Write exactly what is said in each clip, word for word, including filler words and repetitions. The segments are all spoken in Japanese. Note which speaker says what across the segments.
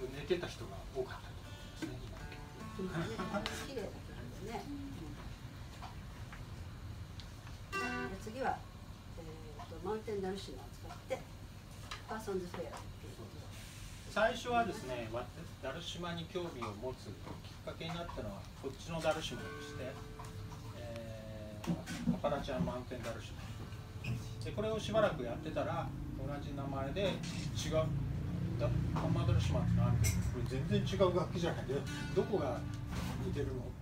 Speaker 1: 分寝てた人が多かったと思いますね。
Speaker 2: 綺麗だけどね。次は、えー、とマウンテンダルシマを使ってパーソンズフェア。
Speaker 1: 最初はですね、ダルシマに興味を持つきっかけになったのはこっちのダルシマでして、えー、アパラチアンマウンテンダルシマで、これをしばらくやってたら同じ名前で違うダハンマーダルシマってのあるけど、これ全然違う楽器じゃないで、どこが似てるの、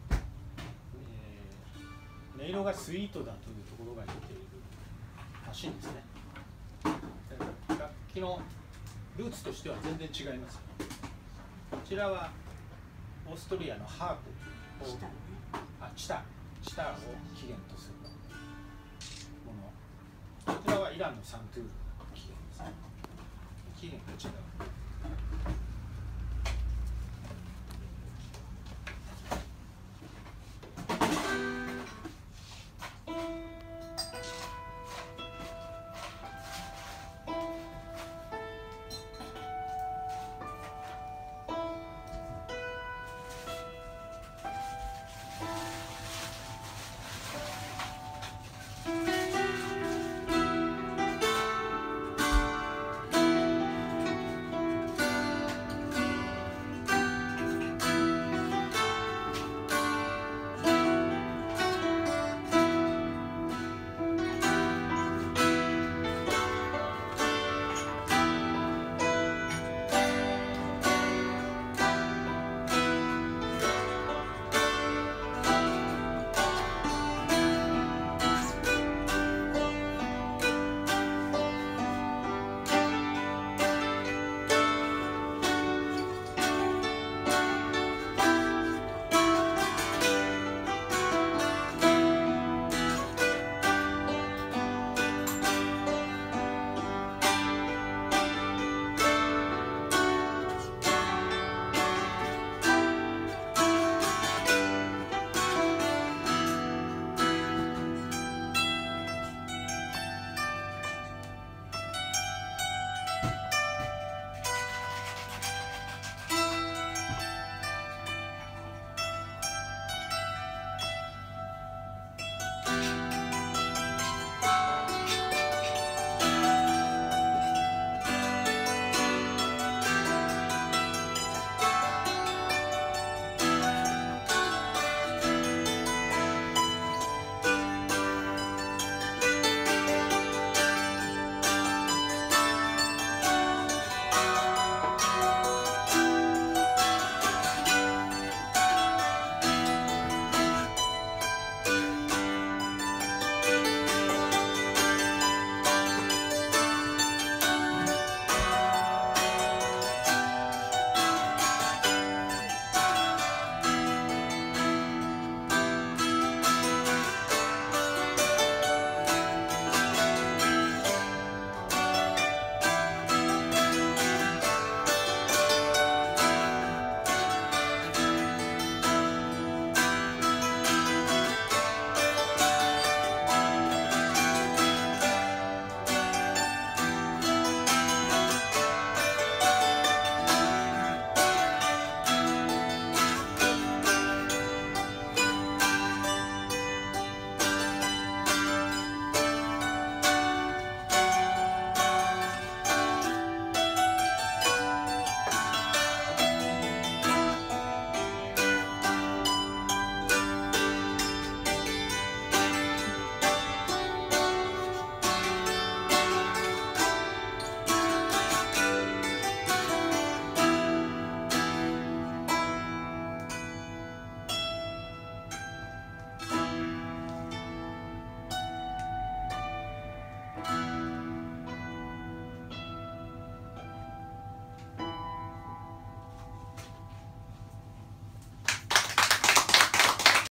Speaker 1: えー、音色がスイートだというところが似ているらしいんですね。楽器のルーツとしては全然違います。こちらはオーストリアのハープを、
Speaker 2: チタね、
Speaker 1: あ、チタ、チタを起源とするもの。こちらはイランのサントゥールが起源ですね。起源が違う。